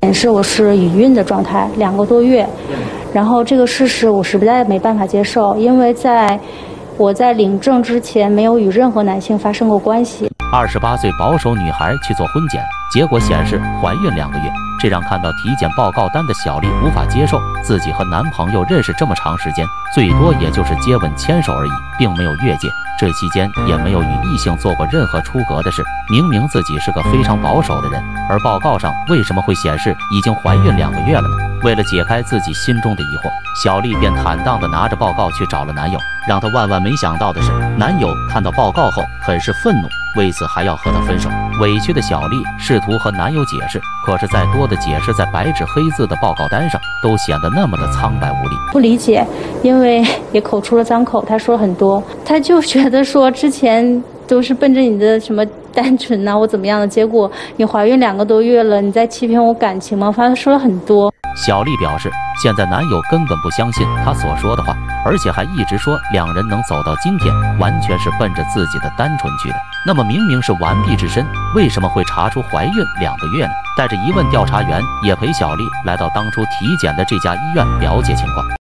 显示我是已孕的状态，2个多月。然后这个事实我实在没办法接受，因为我在领证之前没有与任何男性发生过关系。 28岁保守女孩去做婚检，结果显示怀孕2个月，这让看到体检报告单的小丽无法接受。自己和男朋友认识这么长时间，最多也就是接吻牵手而已，并没有越界。这期间也没有与异性做过任何出格的事。明明自己是个非常保守的人，而报告上为什么会显示已经怀孕2个月了呢？为了解开自己心中的疑惑，小丽便坦荡地拿着报告去找了男友。让她万万没想到的是，男友看到报告后很是愤怒，为此还要和她分手。委屈的小丽试图和男友解释，可是再多的解释在白纸黑字的报告单上都显得那么的苍白无力。 不理解，因为也口出了脏口，他说了很多，他就觉得说之前都是奔着你的什么单纯呐，我怎么样的，结果你怀孕2个多月了，你在欺骗我感情吗？反正说了很多。 小丽表示，现在男友根本不相信她所说的话，而且还一直说2人能走到今天，完全是奔着自己的单纯去的。那么明明是完璧之身，为什么会查出怀孕2个月呢？带着疑问，调查员也陪小丽来到当初体检的这家医院了解情况。